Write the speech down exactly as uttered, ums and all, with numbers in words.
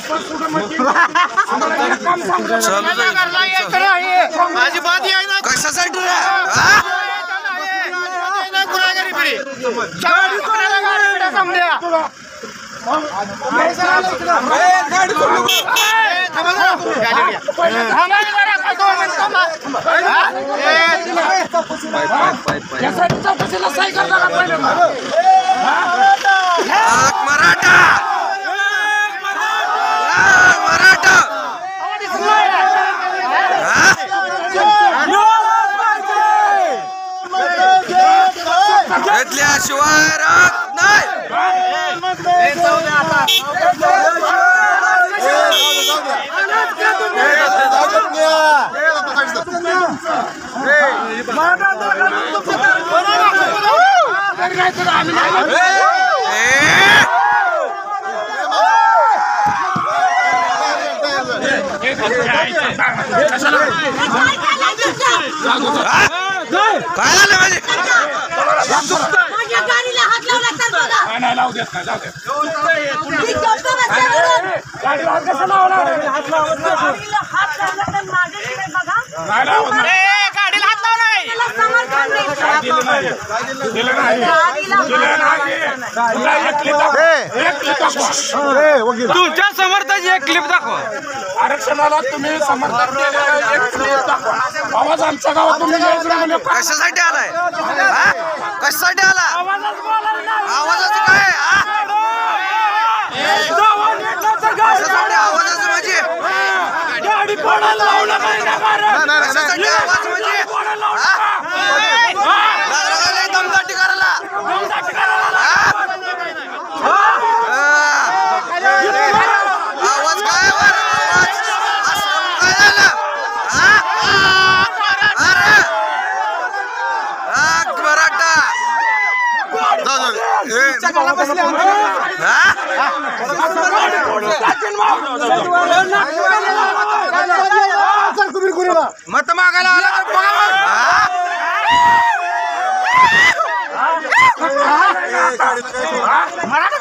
माझी बात आहे ना कशासाठी रे गुन्हेगारी फिरी गाडी कोणाला गाडी बिडा समजा गाडी सोडू थांबा जरा थांबा जरा दोन मिनिट थांबा यासाठी चौकशीला सही करणार पहिले मराठा मराठा घेतल्याशिवाय राहत नाही काय झालं माझे गाडीला हात लावला तर बघा नाही लावू देत नाही जाऊ दे गाडीला कसं लावणार हात लावत नाही गाडीला हात लावला तर मागे तिकडे बघा नाही लावत ए गाडीला हात लावू नाही त्याला समर्थन नाही दिलं नाही दिलं नाही तुला एक क्लिप दाखव एक क्लिप दाखव ए वकील तुमच्या समर्थाची एक क्लिप दाखवा आरक्षणाला तुम्ही समर्थन केलेलं एक क्लिप दाखवा आवाज आमच्या गावात तुम्ही कशासाठी आलाय कशासाठी आला आवाजाचं काय कशासाठी आवाजाचं म्हणजे गाडी कोणाला लावलं नाही कशासाठी आवाज म्हणजे दमदाटी करायला आवाज काय वर आवाज असं काय झालं मराठा मत मागायला आला मराठा